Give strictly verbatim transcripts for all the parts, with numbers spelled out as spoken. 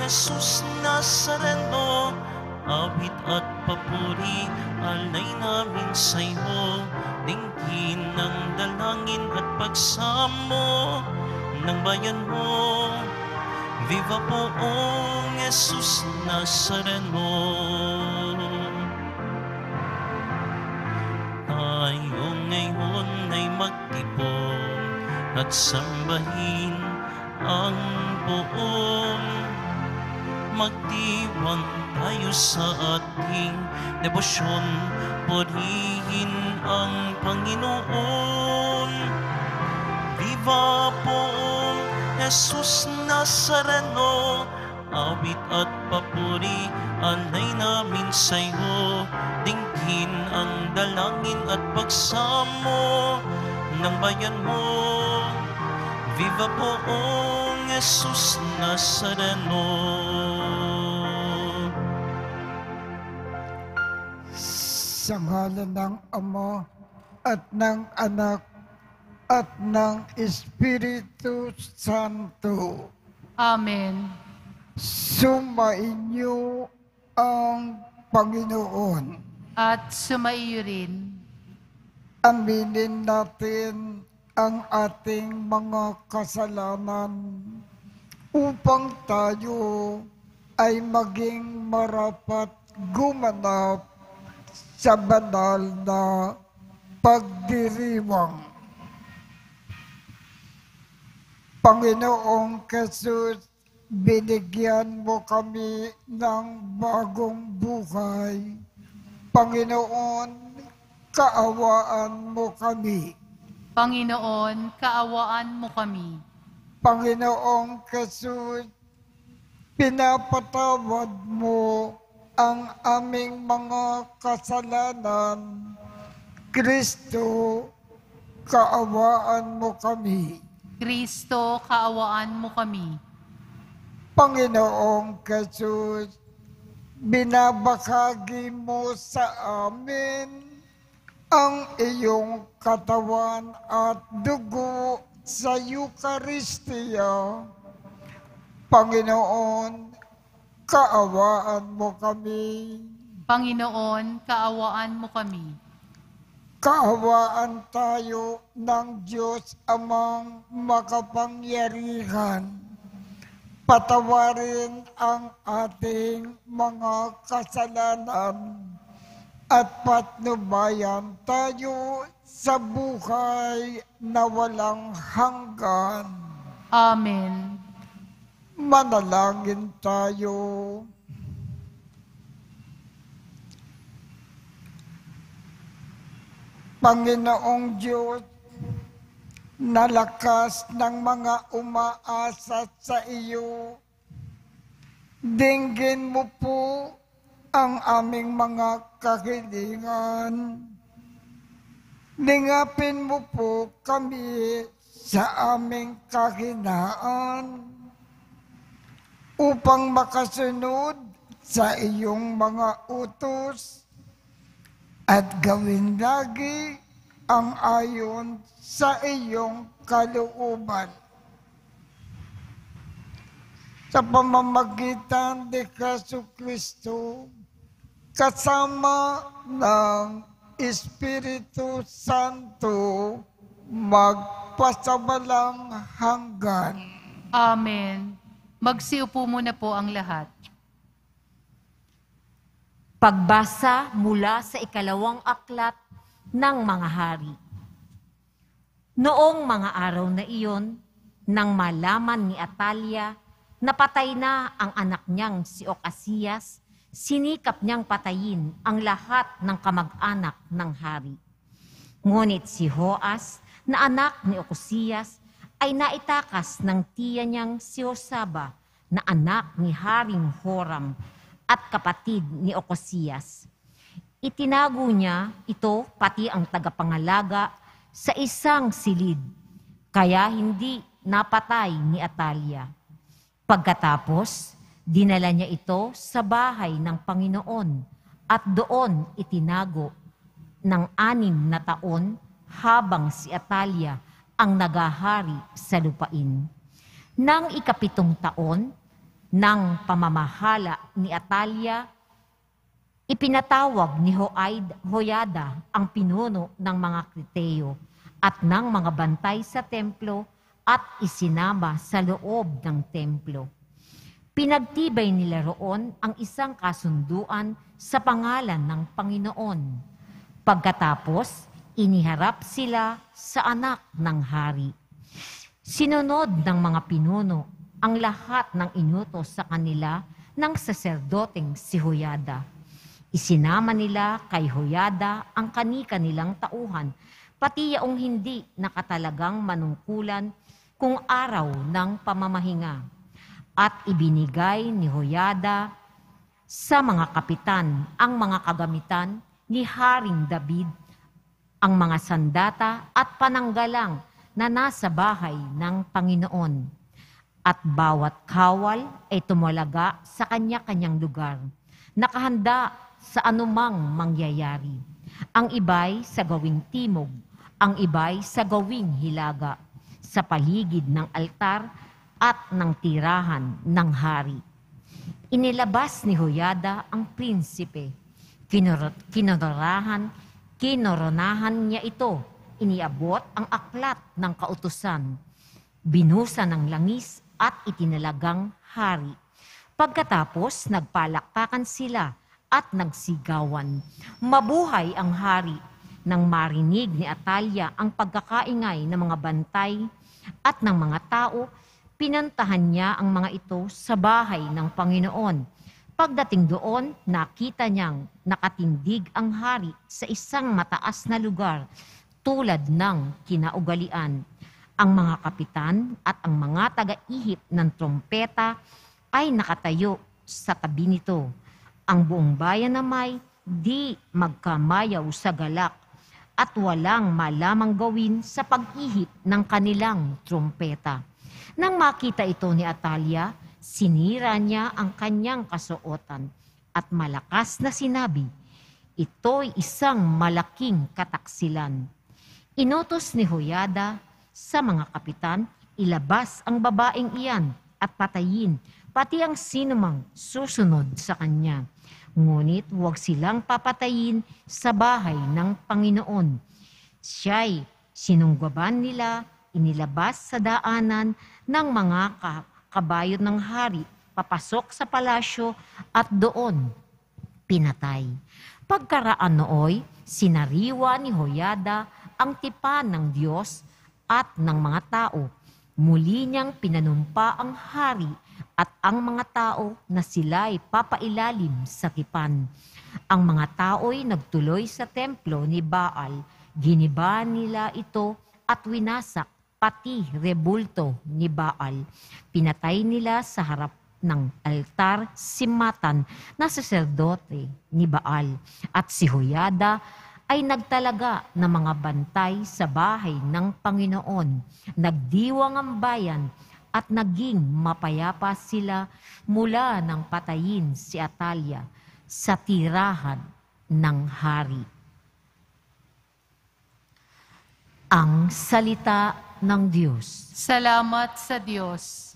Jesus Nazareno, awit at papuri, alay namin sa iyo. Dinggin ng dalangin at pagsamo ng bayan mo. Viva poong Jesus Nazareno. Tayo ngayon ay magtipon at sambahin ang buong. Magdiwang tayo sa ating debosyon, purihin ang Panginoon. Viva poong Jesus Nazareno, awit at papuri, alay namin sa iyo. Dinggin ang dalangin at pagsamo ng bayan mo. Viva poong Jesus Nazareno. Sa ngalan ng Ama at ng Anak at ng Espiritu Santo. Amen. Sumainyo ang Panginoon. At sumaiyo rin. Aminin natin ang ating mga kasalanan upang tayo ay maging marapat gumanap sa banal na pagdiriwang. Panginoong Jesus, binigyan mo kami ng bagong buhay. Panginoon, kaawaan mo kami. Panginoon, kaawaan mo kami. Panginoong Jesus, pinapatawad mo ang aming mga kasalanan. Kristo, kaawaan mo kami. Kristo, kaawaan mo kami. Panginoong Jesus, binabahagi mo sa amin ang iyong katawan at dugo sa Eucharistia. Panginoon, kaawaan mo kami. Panginoon, kaawaan mo kami. Kaawaan tayo ng Diyos Amang makapangyarihan. Patawarin ang ating mga kasalanan at patnubayan tayo sa buhay na walang hanggan. Amen. Manalangin tayo. Panginoong Diyos, na lakas ng mga umaasa sa iyo, dinggin mo po ang aming mga kahilingan. Lingapin mo po kami sa aming kahinaan upang makasunod sa iyong mga utos at gawin lagi ang ayon sa iyong kalooban. Sa pamamagitan ni Jesucristo, kasama ng Espiritu Santo, magpasawalang hanggan. Amen. Magsiupo muna po ang lahat. Pagbasa mula sa ikalawang aklat ng mga hari. Noong mga araw na iyon, nang malaman ni Atalia na patay na ang anak niyang si Ocasias, sinikap niyang patayin ang lahat ng kamag-anak ng hari. Ngunit si Joas, na anak ni Ocasias, ay naitakas ng tiya niyang si Josaba, na anak ni Haring Joram at kapatid ni Ocasias. Itinago niya ito pati ang tagapangalaga sa isang silid, kaya hindi napatay ni Atalia. Pagkatapos, dinala niya ito sa bahay ng Panginoon at doon itinago ng anim na taon habang si Atalia ang nagahari sa lupain. Nang ikapitong taon, ng pamamahala ni Atalia, ipinatawag ni Hoaid, Hoyada ang pinuno ng mga Kriteo at ng mga bantay sa templo at isinama sa loob ng templo. Pinagtibay nila roon ang isang kasunduan sa pangalan ng Panginoon. Pagkatapos, iniharap sila sa anak ng hari. Sinunod ng mga pinuno ang lahat ng inutos sa kanila ng saserdoteng si Hoyada. Isinama nila kay Hoyada ang kani-kanilang tauhan, pati yaong hindi nakatalagang manungkulan kung araw ng pamamahinga. At ibinigay ni Hoyada sa mga kapitan ang mga kagamitan ni Haring David, ang mga sandata at pananggalang na nasa bahay ng Panginoon. At bawat kawal ay tumalaga sa kanya-kanyang lugar, nakahanda sa anumang mangyayari. Ang iba'y sa gawing timog, ang iba'y sa gawing hilaga, sa paligid ng altar at ng tirahan ng hari. Inilabas ni Hoyada ang prinsipe. Kinor- kinorahan, kinoronahan niya ito. Iniabot ang aklat ng kautusan. Binusa ng langis at itinalagang hari. Pagkatapos, nagpalakpakan sila at nagsigawan. Mabuhay ang hari. Nang marinig ni Atalia ang pagkakaingay ng mga bantay at ng mga tao, pinantahan niya ang mga ito sa bahay ng Panginoon. Pagdating doon, nakita niyang nakatindig ang hari sa isang mataas na lugar tulad ng kinaugalian. Ang mga kapitan at ang mga taga-ihip ng trompeta ay nakatayo sa tabi nito. Ang buong bayan na may di magkamayaw sa galak at walang malamang gawin sa pag-ihip ng kanilang trompeta. Nang makita ito ni Atalia, sinira niya ang kanyang kasuotan at malakas na sinabi, "Ito'y isang malaking kataksilan." Inutos ni Hoyada sa mga kapitan, ilabas ang babaeng iyan at patayin, pati ang sinumang susunod sa kanya. Ngunit huwag silang papatayin sa bahay ng Panginoon. Siya'y sinunggaban nila, inilabas sa daanan ng mga kabayo ng hari, papasok sa palasyo at doon pinatay. Pagkaraan nooy, sinariwa ni Hoyada ang tipan ng Diyos at ng mga tao. Muli niyang pinanumpa ang hari at ang mga tao na sila'y papailalim sa tipan. Ang mga tao'y nagtuloy sa templo ni Baal. Giniba nila ito at winasak pati rebulto ni Baal. Pinatay nila sa harap ng altar si Matan na saserdote ni Baal. At si Hoyada ay nagtalaga ng mga bantay sa bahay ng Panginoon. Nagdiwang ang bayan at naging mapayapa sila mula nang patayin si Atalia sa tirahan ng hari. Ang salita ng Diyos. Salamat sa Diyos.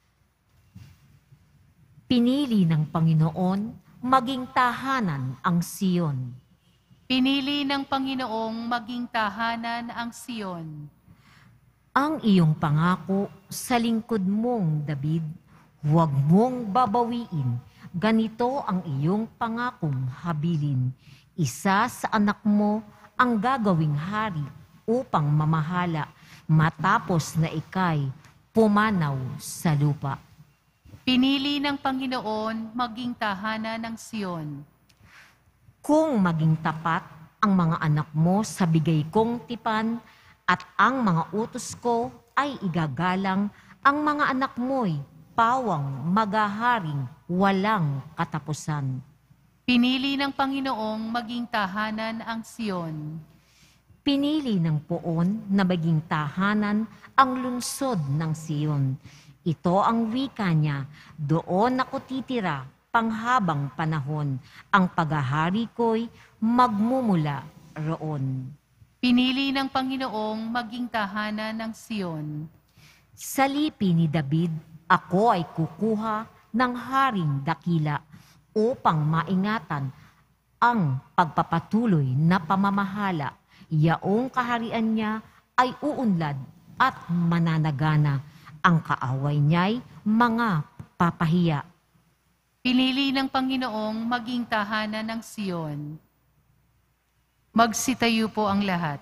Pinili ng Panginoon maging tahanan ang Siyon. Pinili ng Panginoong maging tahanan ang Siyon. Ang iyong pangako sa lingkod mong David, huwag mong babawiin. Ganito ang iyong pangakong habilin. Isa sa anak mo ang gagawing hari upang mamahala matapos na ikay pumanaw sa lupa. Pinili ng Panginoon maging tahanan ng Siyon. Kung maging tapat ang mga anak mo sa bigay kong tipan at ang mga utos ko ay igagalang, ang mga anak mo'y pawang magaharing walang katapusan. Pinili ng Panginoong maging tahanan ang Siyon. Pinili ng Poon na maging tahanan ang lungsod ng Siyon. Ito ang wika niya, doon ako titira panghabang panahon. Ang paghahari ko'y magmumula roon. Pinili ng Panginoong maging tahanan ng Siyon. Sa lipi ni David, ako ay kukuha ng haring dakila upang maingatan ang pagpapatuloy na pamamahala. Yaong kaharian niya ay uunlad at mananagana. Ang kaaway niya'y mga papahiya. Pinili ng Panginoong maging tahanan ng Siyon. Magsitayo po ang lahat.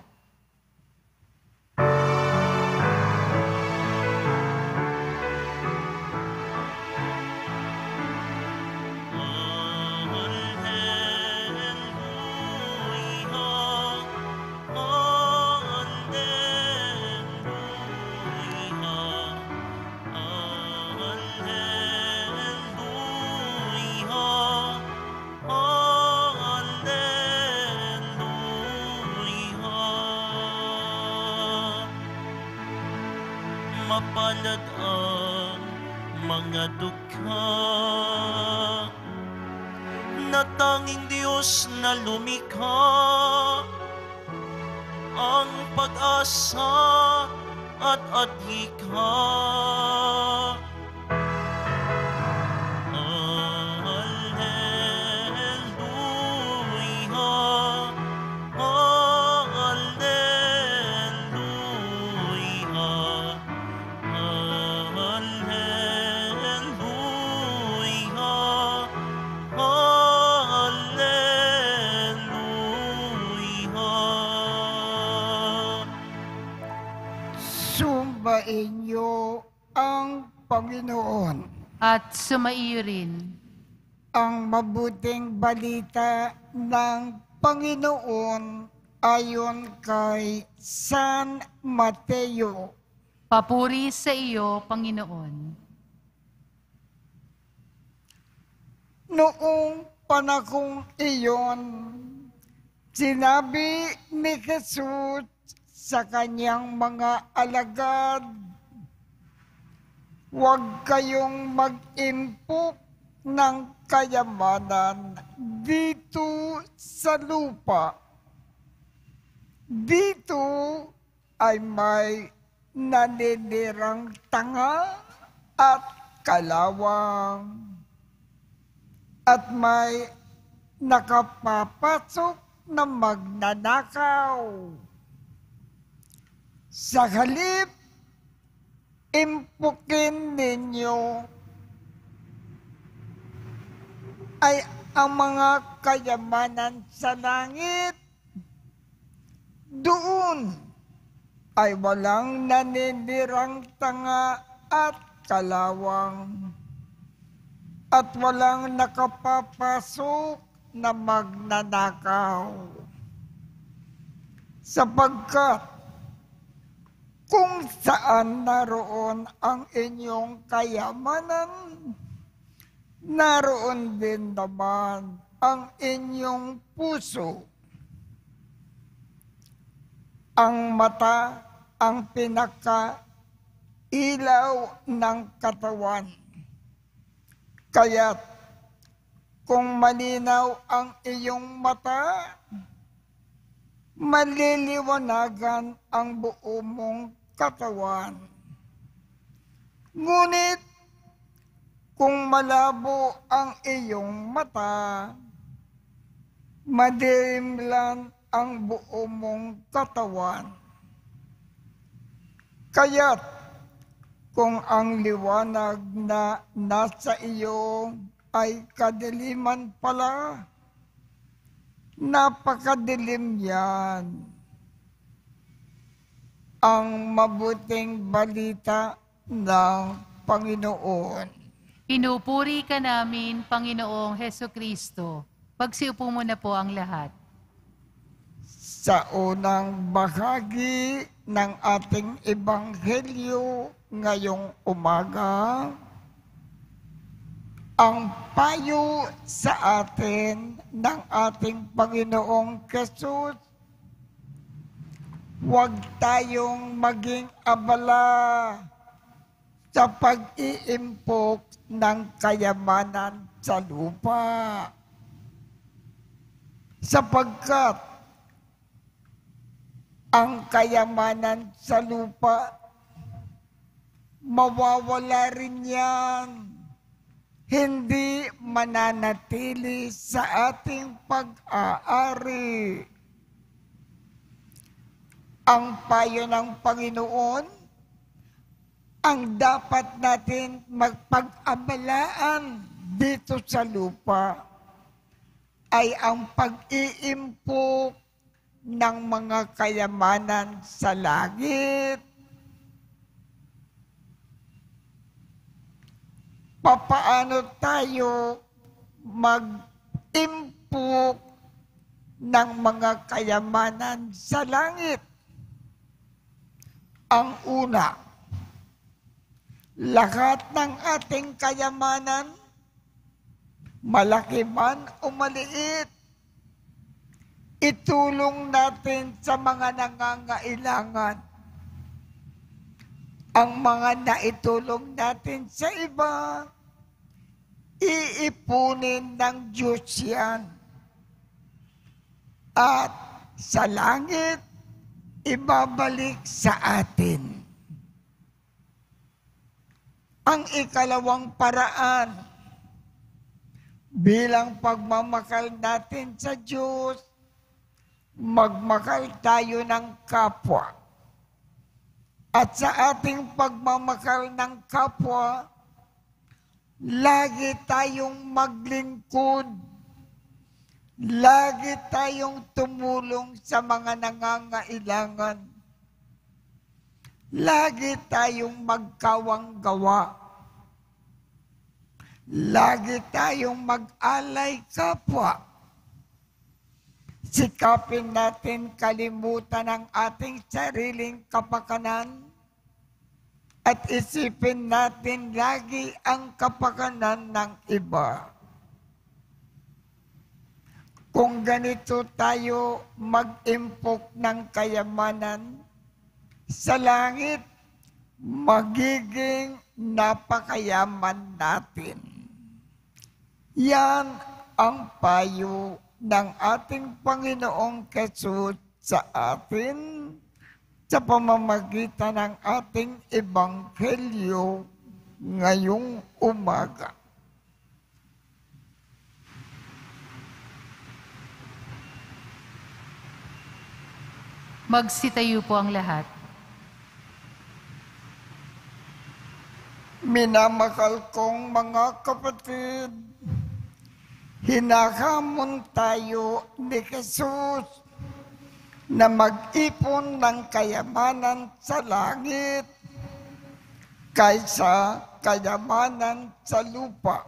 Mapalad ang mga dukha na tanging Diyos na lumikha, ang pag-asa at adhika. Sumbain niyo ang Panginoon. At sumaiyo rin. Ang mabuting balita ng Panginoon ayon kay San Mateo. Papuri sa iyo, Panginoon. Noong panahong iyon, sinabi ni Jesus sa kanyang mga alagad, huwag kayong mag-impok ng kayamanan dito sa lupa. Dito ay may naninirang tanga at kalawang, at may nakapapasok na magnanakaw. Sa halip, impukin ninyo ay ang mga kayamanan sa langit. Doon ay walang naninirang tanga at kalawang, at walang nakapapasok na magnanakaw. Sapagkat kung saan naroon ang inyong kayamanan, naroon din naman ang inyong puso. Ang mata ang pinaka-ilaw ng katawan. Kaya't kung malinaw ang iyong mata, maliliwanagan ang buo mong katawan. Ngunit kung malabo ang iyong mata, madilim lang ang buo mong katawan. Kaya't kung ang liwanag na nasa iyo ay kadiliman pala, napakadilim yan. Ang mabuting balita ng Panginoon. Pinupuri ka namin, Panginoong Hesukristo. Pagsiupo mo na po ang lahat. Sa unang bahagi ng ating ebanghelyo ngayong umaga, ang payo sa atin ng ating Panginoong Jesus, huwag tayong maging abala sa pag-iimpok ng kayamanan sa lupa. Sapagkat ang kayamanan sa lupa, mawawala rin yan. hindi mananatili sa ating pag-aari. Ang payo ng Panginoon, ang dapat natin magpag-abalaan dito sa lupa ay ang pag-iimpok ng mga kayamanan sa langit. Papaano tayo mag-impok ng mga kayamanan sa langit? Ang una, lahat ng ating kayamanan, malaki man o maliit, itulong natin sa mga nangangailangan. Ang mga naitulong natin sa iba, iipunin ng Diyos yan. At sa langit, ibabalik sa atin. Ang ikalawang paraan, bilang pagmamakal natin sa Diyos, magmakal tayo ng kapwa. At sa ating pagmamakal ng kapwa, lagi tayong maglingkod. Lagi tayong tumulong sa mga nangangailangan. Lagi tayong magkawang gawa. Lagi tayong mag-alay kapwa. Sikapin natin kalimutan ang ating sariling kapakanan at isipin natin lagi ang kapakanan ng iba. Kung ganito tayo mag-impok ng kayamanan sa langit, magiging napakayaman natin. Yan ang payo ng ating Panginoong Hesus sa atin sa pamamagitan ng ating ebanghelyo ngayong umaga. Magsitayo po ang lahat. Minamakal kong mga kapatid, hinahamon tayo ni Jesus na mag-ipon ng kayamanan sa langit kaysa kayamanan sa lupa.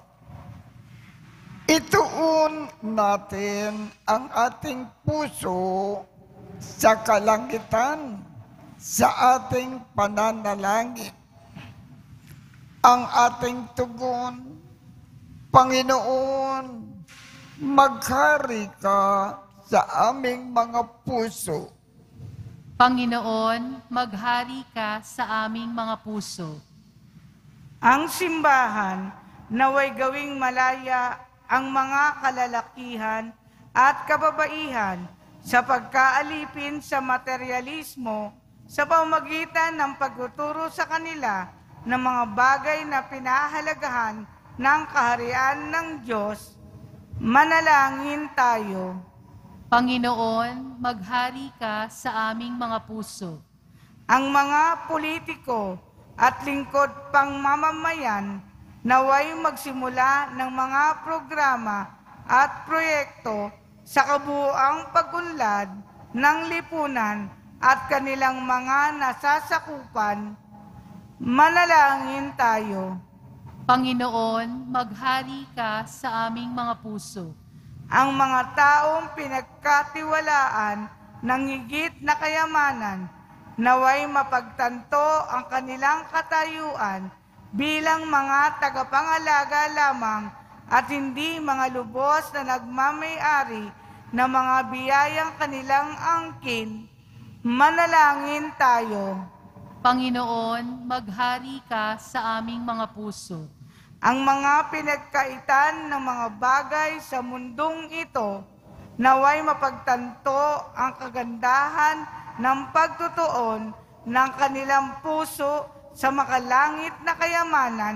Ituon natin ang ating puso sa kalangitan, sa ating pananalangin. Ang ating tugon, Panginoon, maghari ka sa aming mga puso. Panginoon, maghari ka sa aming mga puso. Ang simbahan naway gawing malaya ang mga kalalakihan at kababaihan sa pagkaalipin sa materialismo sa pamamagitan ng pagtuturo sa kanila ng mga bagay na pinahalagahan ng kaharian ng Diyos. Manalangin tayo. Panginoon, maghari ka sa aming mga puso. Ang mga politiko at lingkod pang mamamayan naway magsimula ng mga programa at proyekto sa kabuuang pag-unlad ng lipunan at kanilang mga nasasakupan. Manalangin tayo. Panginoon, maghari ka sa aming mga puso. Ang mga taong pinagkatiwalaan ng higit na kayamanan, naway mapagtanto ang kanilang katayuan bilang mga tagapangalaga lamang at hindi mga lubos na nagmamay-ari ng mga biyayang kanilang angkin. Manalangin tayo. Panginoon, maghari ka sa aming mga puso. Ang mga pinagkaitan ng mga bagay sa mundong ito, naway mapagtanto ang kagandahan ng pagtutuon ng kanilang puso sa makalangit na kayamanan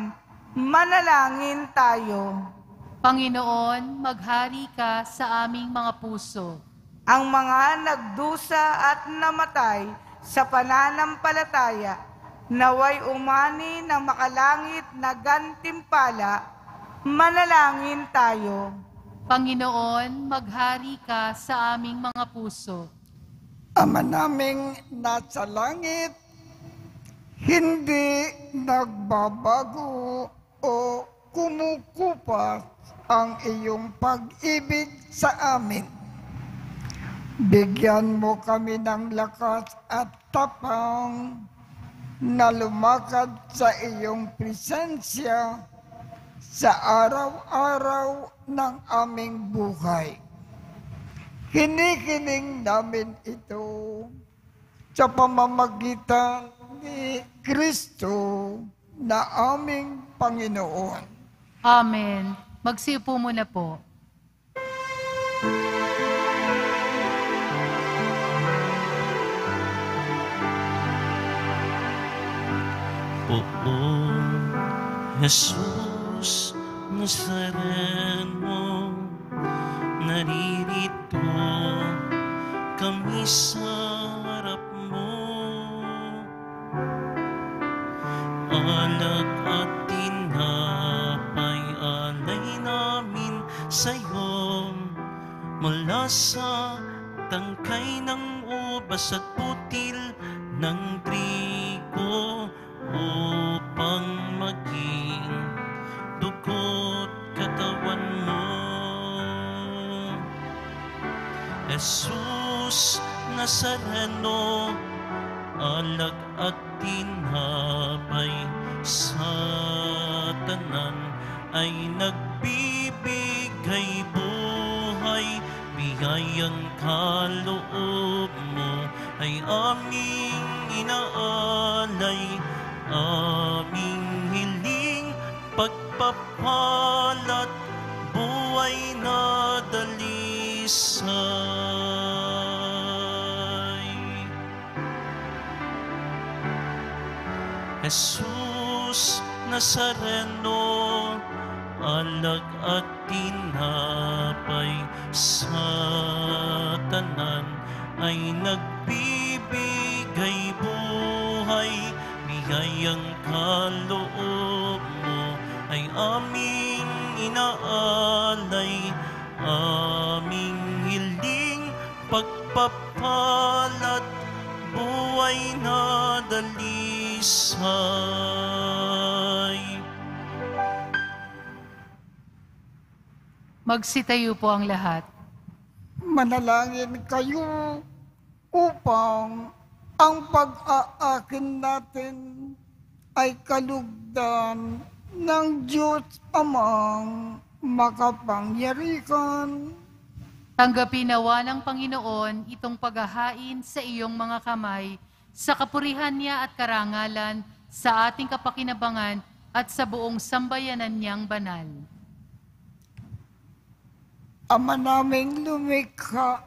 Manalangin tayo. Panginoon, maghari ka sa aming mga puso. Ang mga nagdusa at namatay sa pananampalataya, naway umani ng makalangit na gantimpala, manalangin tayo. Panginoon, maghari ka sa aming mga puso. Ama naming nasa langit, hindi nagbabago o kumukupas ang iyong pag-ibig sa amin. Bigyan mo kami ng lakas at tapang na lumakad sa iyong presensya sa araw-araw ng aming buhay. Hinihiling namin ito sa pamamagitan ni Kristo na aming Panginoon. Amen. Magsiupo muna po. Oo, Jesus Nazareno, naririto kami sa harap mo. Alak at tinapay alay namin sa'yo, mula sa tangkay ng ubas at putil ng trigo, upang maging dugo't katawan mo. Jesus Nazareno, alak at tinapay sa tanan ay nagbibigay buhay. Biyayang kaloob mo ay aming inaalay, aming hiling pagpapalat, buhay na dalisay. Jesus Nazareno, alak at tinapay sa tanan ay nagbibigay buhay. Biyayang kaloob mo ay aming inaalay, aming hiling pagpapalat, buhay na dalisay. Magsitayo po ang lahat. Manalangin kayo upang ang pag-aakin natin ay kalugdan ng Diyos Amang makapangyarihan. Tanggapin nawa ng Panginoon itong paghahain sa iyong mga kamay, sa kapurihan niya at karangalan, sa ating kapakinabangan at sa buong sambayanan niyang banal. Ama naming lumikha,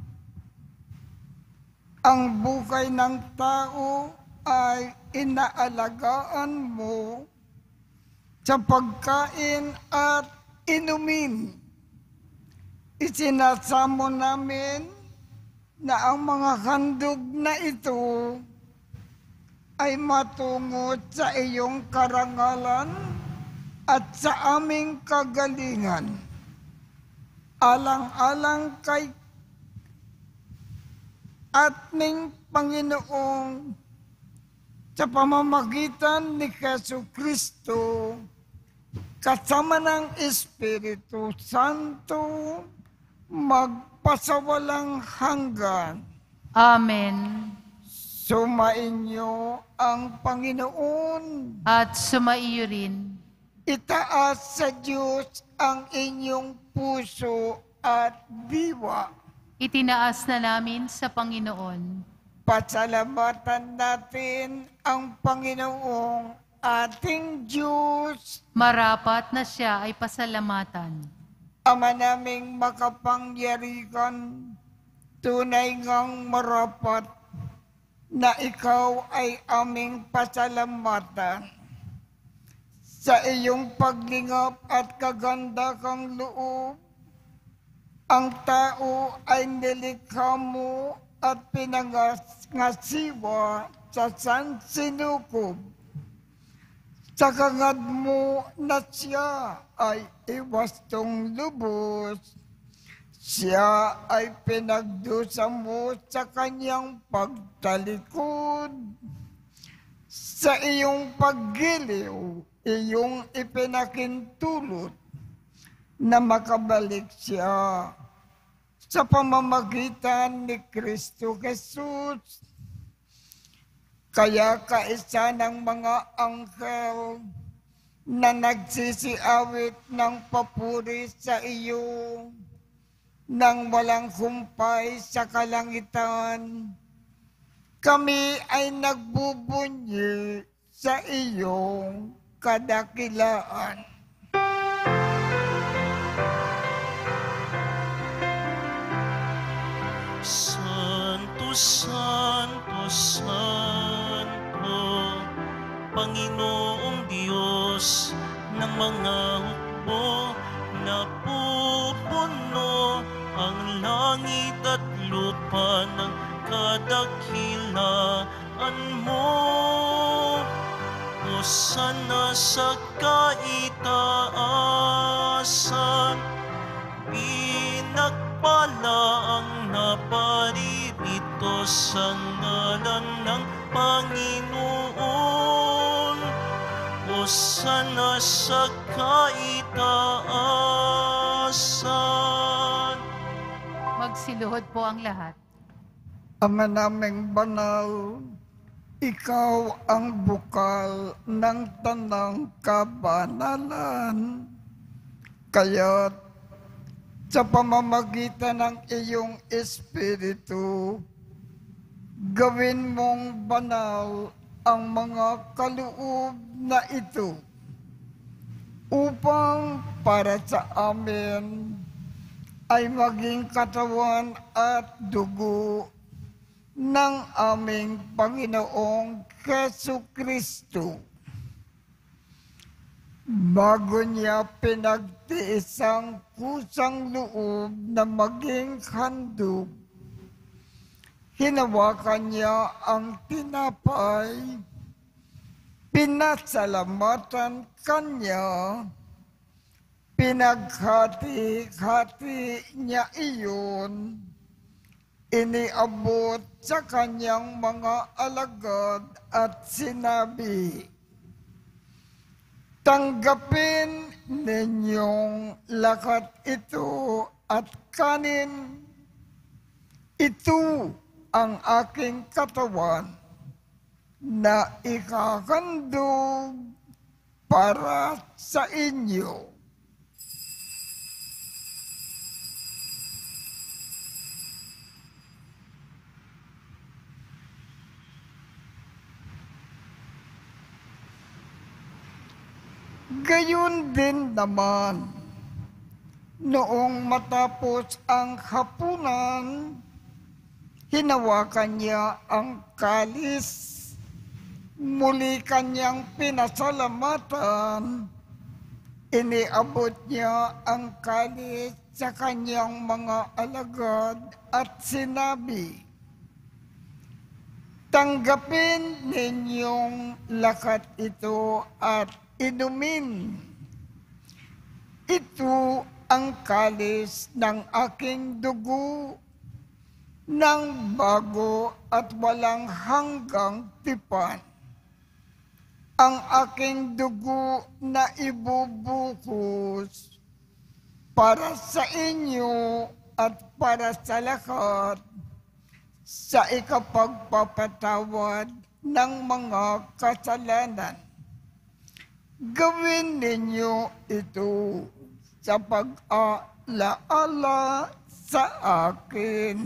ang buhay ng tao ay inaalagaan mo sa pagkain at inumin. Isinasamo namin na ang mga handog na ito ay matungo sa iyong karangalan at sa aming kagalingan. Alang-alang kay ating Panginoong sa pamamagitan ni Jesu Kristo, kasama ng Espiritu Santo, magpasawalang hanggan. Amen. Sumainyo ang Panginoon. At sumaiyo rin. Itaas sa Diyos ang inyong puso at diwa. Itinaas na namin sa Panginoon. Pasalamatan natin ang Panginoong ating Diyos. Marapat na siya ay pasalamatan. Ama naming makapangyarihan, tunay ngang marapat na ikaw ay aming pasalamatan. Sa iyong paglingap at kaganda kang loob, ang tao ay nilikha mo at pinangasiwa sa sansinukob. Sa kangad mo na siya ay iwastong lubos, siya ay pinagdusa mo sa kanyang pagtalikod. Sa iyong paggiliw, iyong ipinakintulot na makabalik siya sa pamamagitan ni Kristo Jesus. Kaya kaisa ng mga anghel na nagsisiawit ng papuri sa iyo nang walang humpay sa kalangitan, kami ay nagbubunyi sa iyong kadakilaan. Santo, Santo, Santo, Panginoong Diyos ng mga hukbo, napupuno ang langit at lupa ng kadakilaan mo. Hosana sa kaitaasan, pinagpala ang naparirito sa ngalan ng Panginoon. Hosana sa kaitaasan. Magsiluhod po ang lahat. Ama naming banal, ikaw ang bukal ng tanang kabanalan. Kaya't sa pamamagitan ng iyong Espiritu, gawin mong banal ang mga kaloob na ito upang para sa amin ay maging katawan at dugo ng aming Panginoong Jesucristo. Bago niya pinagtiis ang kusang loob na maging handog, hinawakan niya ang tinapay, pinasalamatan kanya, pinaghati-hati niya iyon, iniabot sa kanyang mga alagad at sinabi, "Tanggapin ninyong lakat ito at kanin. Ito ang aking katawan na ikakandog para sa inyo." Gayon din naman, noong matapos ang hapunan, hinawakan niya ang kalis, muli kanyang pinasalamatan, iniabot niya ang kalis sa kanyang mga alagad at sinabi, "Tanggapin ninyong lakat ito at inumin. Ito ang kalis ng aking dugo ng bago at walang hanggang tipan. Ang aking dugo na ibubuhos para sa inyo at para sa lahat sa ikapagpapatawad ng mga kasalanan. Gawin ninyo ito sa pag-alaala sa akin."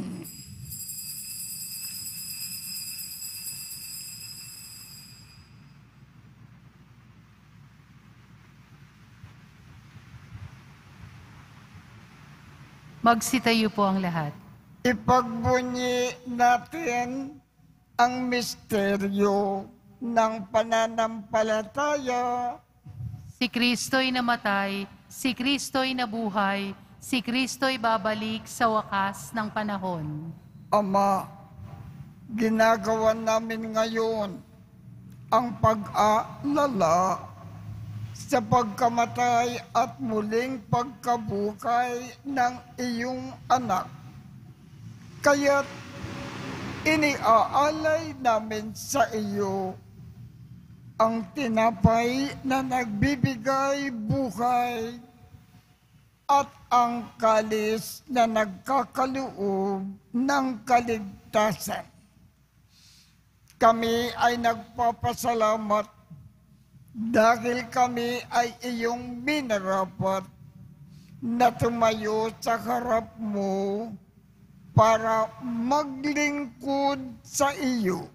Magsitayo po ang lahat. Ipagbunyi natin ang misteryo ng pananampalataya Si Kristo'y namatay, si Kristo'y nabuhay, si Kristo'y babalik sa wakas ng panahon. Ama, ginagawa namin ngayon ang pag-aalala sa pagkamatay at muling pagkabuhay ng iyong anak. Kaya't iniaalay namin sa iyo ang tinapay na nagbibigay buhay at ang kalis na nagkakaloob ng kaligtasan. Kami ay nagpapasalamat dahil kami ay iyong minarapat na tumayo sa harap mo para maglingkod sa iyo.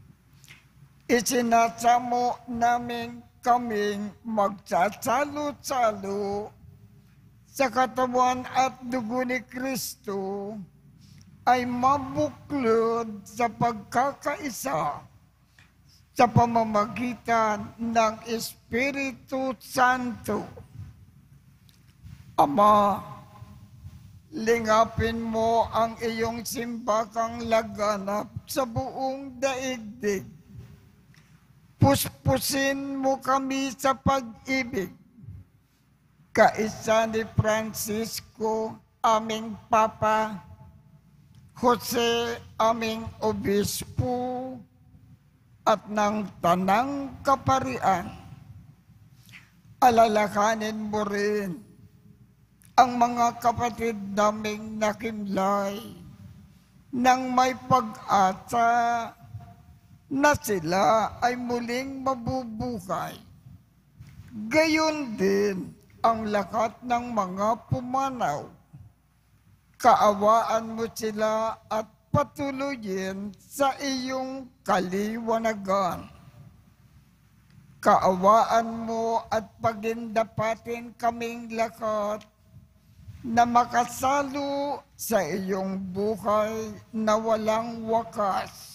Isinasamo namin kaming magsasalo-salo sa katawan at dugo ni Kristo ay mabuklod sa pagkakaisa sa pamamagitan ng Espiritu Santo. Ama, lingapin mo ang iyong simbakang laganap sa buong daigdig. Puspusin mo kami sa pag-ibig. Kaisa ni Francisco, aming Papa, Jose, aming Obispo, at ng Tanang Kaparian. Alalakanin mo rin ang mga kapatid naming nakimlay nang may pag-asa na sila ay muling mabubuhay. Gayon din ang lahat ng mga pumanaw. Kaawaan mo sila at patuloyin sa iyong kaliwanagan. Kaawaan mo at pagindapatin kaming lahat na makasalo sa iyong buhay na walang wakas.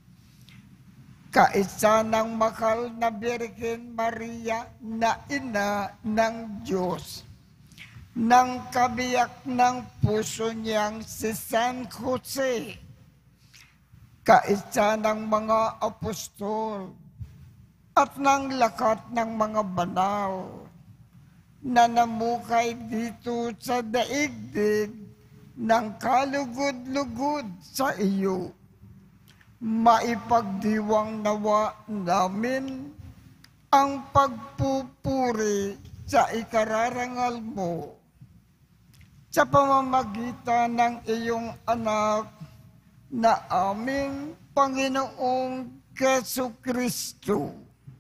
Kaisa ng mahal na Birhen Maria na ina ng Diyos, ng kabiyak ng puso niyang si San Jose, kaisa ng mga apostol at ng lakat ng mga banal na namukay dito sa daigdig ng kalugod-lugod sa iyo. Maipagdiwang nawa namin ang pagpupuri sa ikararangal mo sa pamamagitan ng iyong anak na aming Panginoong Jesucristo.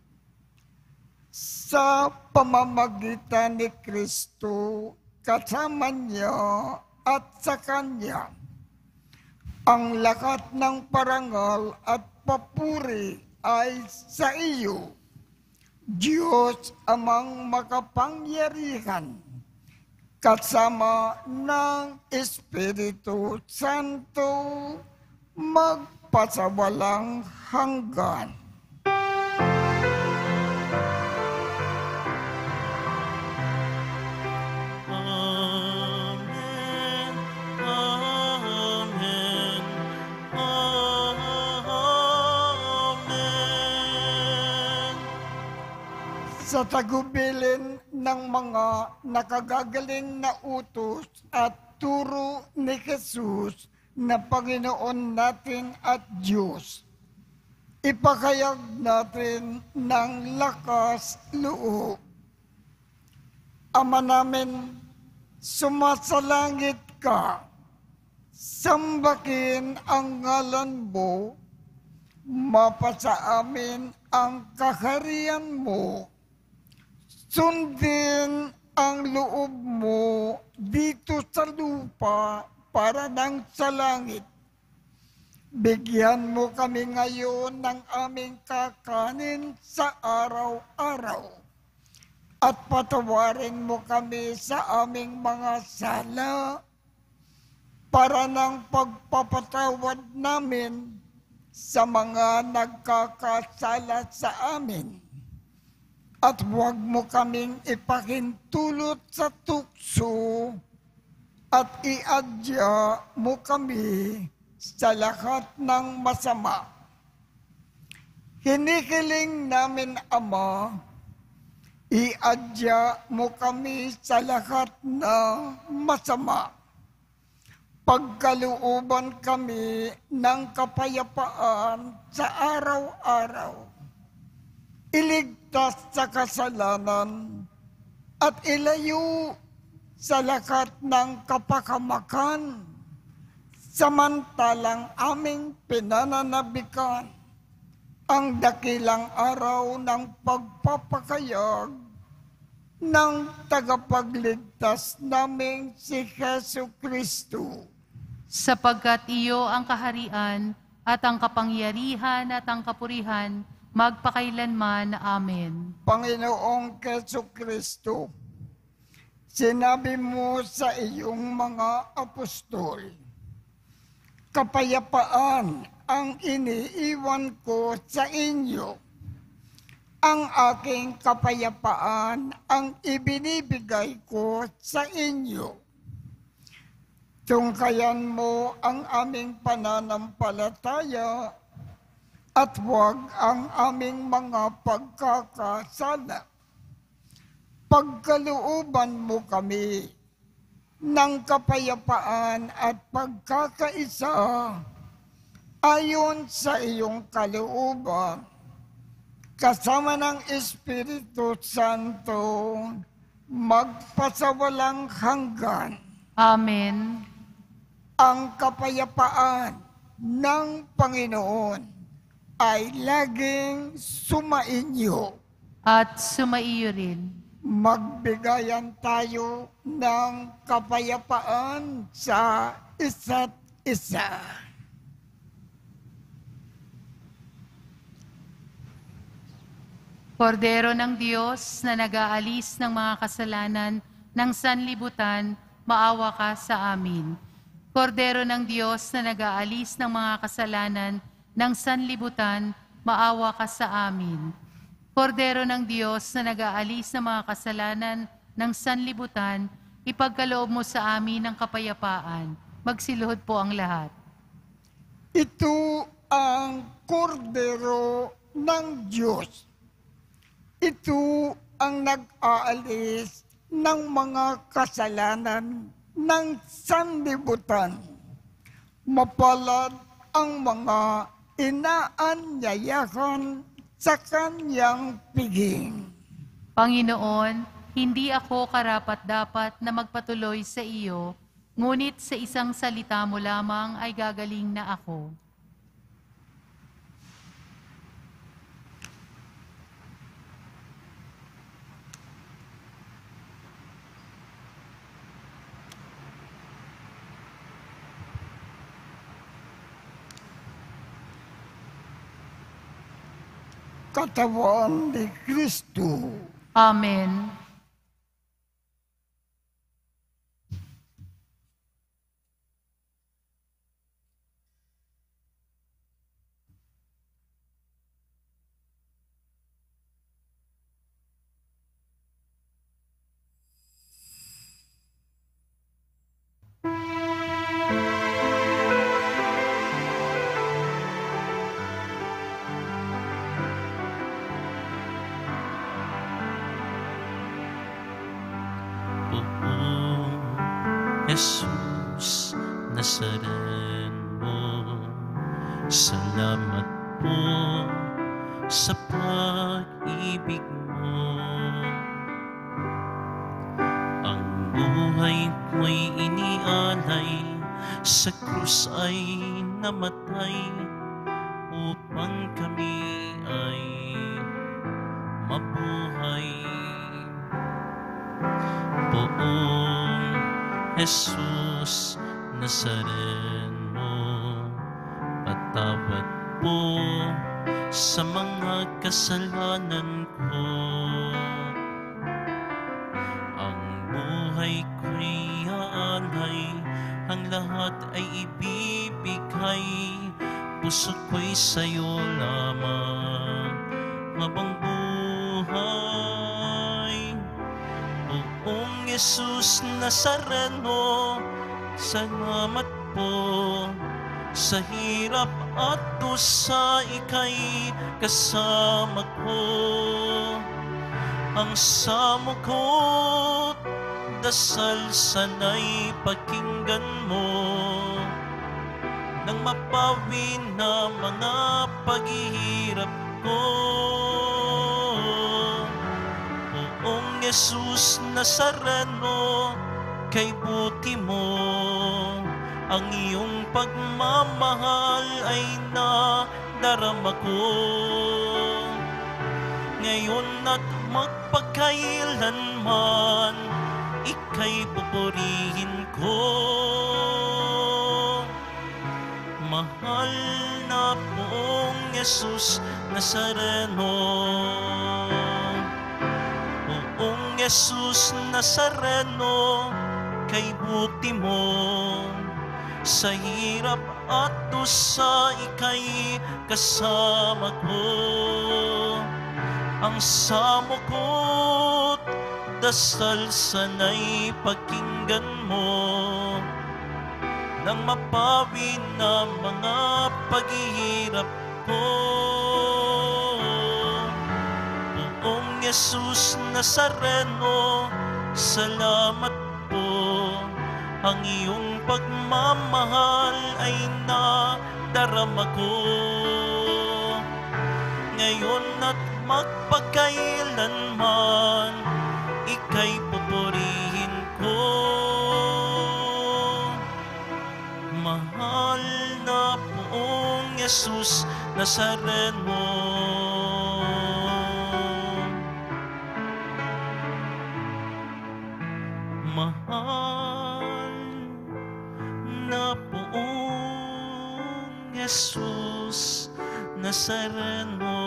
Sa pamamagitan ni Kristo, kasama niya at sa Kanya, ang lakat ng parangal at papuri ay sa iyo, Diyos amang makapangyarihan, kasama ng Espiritu Santo, magpasawalang hanggan. Amen. Amen. Amen. Sa tagubilin ng mga nakagagaling na utos at turo ni Jesus na Panginoon natin at Diyos, ipakayag natin ng lakas loob. Ama namin, sumasalangit ka, sambakin ang ngalan mo, mapasa amin ang kaharian mo, sundin ang loob mo dito sa lupa para nang sa langit. Bigyan mo kami ngayon ng aming kakanin sa araw-araw at patawarin mo kami sa aming mga sala para ng pagpapatawad namin sa mga nagkakasala sa amin. at huwag mo kaming ipakintulot sa tukso at iadya mo kami sa lahat ng masama. Hinihiling namin, Ama, iadya mo kami sa lahat ng masama. Pagkalooban kami ng kapayapaan sa araw-araw. Iligtas sa kasalanan at ilayo sa lahat ng kapakamakan, samantalang aming pinananabikan ang dakilang araw ng pagpapakayag ng tagapagligtas naming si Jesu Kristo. Sapagkat iyo ang kaharian at ang kapangyarihan at ang kapurihan magpakailanman. Amen. Panginoong Jesu Kristo, sinabi mo sa iyong mga apostol, kapayapaan ang iniiwan ko sa inyo. Ang aking kapayapaan ang ibinibigay ko sa inyo. Tungkayan mo ang aming pananampalataya at huwag ang aming mga pagkakasala. Pagkalooban mo kami ng kapayapaan at pagkakaisa ayon sa iyong kalooban, kasama ng Espiritu Santo, magpasawalang hanggan. Amen. Ang kapayapaan ng Panginoon ay laging sumainyo. At sumaiyo rin. Magbigayan tayo ng kapayapaan sa isa't isa. Kordero ng Diyos na nag-aalis ng mga kasalanan ng sanlibutan, maawa ka sa amin. Kordero ng Diyos na nag-aalis ng mga kasalanan ng sanlibutan, maawa ka sa amin. Kordero ng Diyos na nag-aalis ng mga kasalanan ng sanlibutan, ipagkaloob mo sa amin ng kapayapaan. Magsiluhod po ang lahat. Ito ang kordero ng Diyos. Ito ang nag-aalis ng mga kasalanan ng sanlibutan. Mapalad ang mga inaanyayahan sa kanyang piging. Panginoon, hindi ako karapat-dapat na magpatuloy sa iyo, ngunit sa isang salita mo lamang ay gagaling na ako. Katawan ni Kristo. Amen. Jesus Nazareno, salamat po sa pag-ibig mo. Ang buhay ko'y inialay, sa krus ay namatay, upang kami ay mabuhay. Poong Jesus Nazareno, patawad po sa mga kasalanan ko. Ang buhay ko'y aalay, ang lahat ay ibibigay, puso ko'y sa'yo lamang habang buhay. Jesus Nazareno, salamat po. Sa hirap at dusa, ika'y kasama ko. Ang samo ko't dasal sana'y pakinggan mo, nang mapawi na mga paghihirap ko. Oong Jesus Nazareno, kay buti mo, ang iyong pagmamahal ay nadarama ko. Ngayon at magpakailanman, ika'y pupurihin ko. Mahal na Poong Jesus Nazareno, Poong Jesus Nazareno, kay buti mo, sa hirap at dusa, ika'y kasama ko. Ang samo ko't dasal sana'y pakinggan mo, nang mapawi na mga paghihirap ko. Poong Jesus Nazareno, salamat po. Ang iyong pagmamahal ay nadarama ko. Ngayon at magpakailanman, ika'y pupurihin ko. Mahal na Poong Jesus Nazareno, mahal na Poong Jesus Nazareno.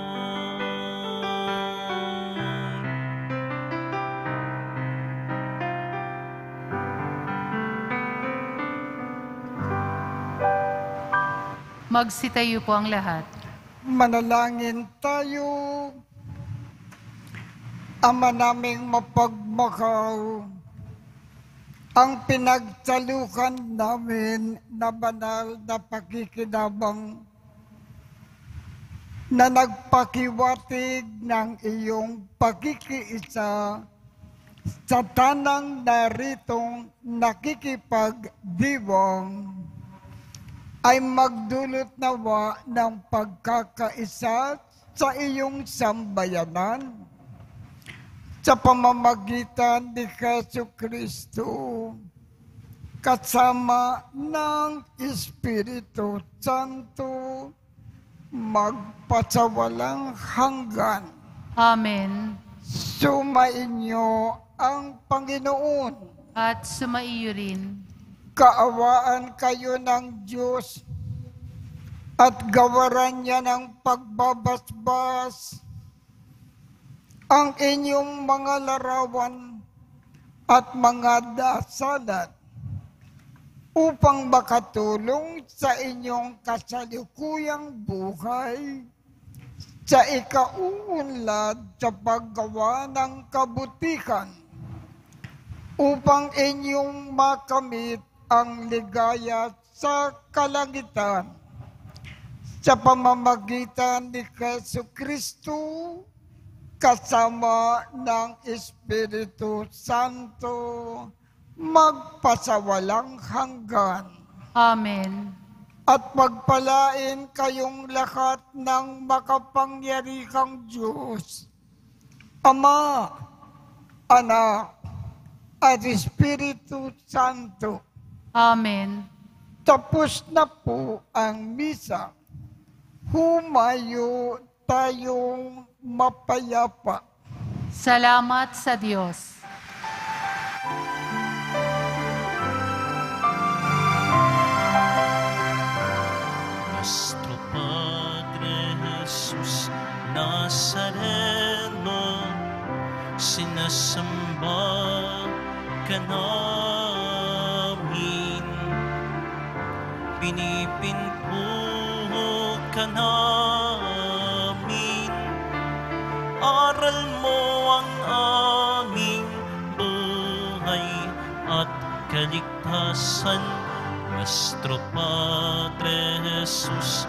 Magsitayo po ang lahat. Manalangin tayo. Ama naming mapagmakaw, ang pinagtalukan namin na banal na pakikinabang na nagpakiwatig ng iyong pagkikiisa sa tanang naritong nakikipagdiwang ay magdulot nawa ng pagkakaisa sa iyong sambayanan sa pamamagitan ni Jesucristo kasama ng Espiritu Santo magpasawalang hanggan. Amen. Sumainyo ang Panginoon. At sumaiyo rin. Kaawaan kayo ng Diyos at gawaran niya ng pagbabasbas ang inyong mga larawan at mga dasalat upang makatulong sa inyong kasalukuyang buhay sa ikauunlad sa paggawa ng kabutihan upang inyong makamit ang ligaya sa kalangitan sa pamamagitan ni Jesucristo kasama ng Espiritu Santo magpasawalang hanggan. Amen. At pagpalain kayong lahat ng makapangyarihang Diyos, Ama, Anak, at Espiritu Santo. Amen. Tapos na po ang misa. Humayo tayong mapayapa. Salamat sa Diyos. Nuestro Padre Jesus Nazareno, sinasamba ka namin, pinipinpo ka namin, aral mo ang aming buhay. kaligtasan, Nuestro Padre Jesus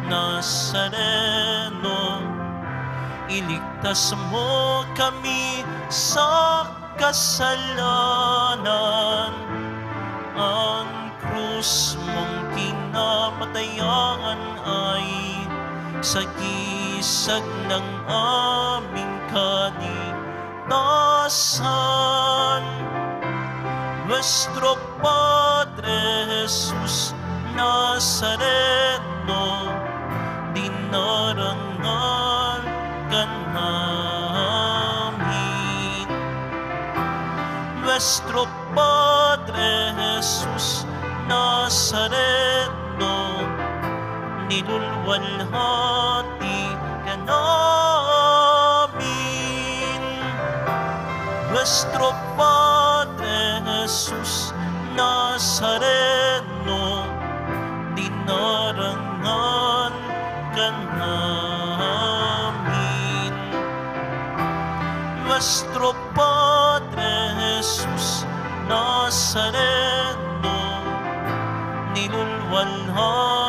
Nazareno. Iligtas mo kami sa kasalanan. Ang krus mong kinapatayan ay sagisag ng aming kaligtasan. Nuestro Padre Jesus Nazareno, dinarangal ka namin. Nuestro Padre Jesus Nazareno, nilulwalhati ka namin. Nuestro Padre Jesus Nazareno, dinarangal ka namin. Nuestro Padre Jesus Nazareno, nilulwalhati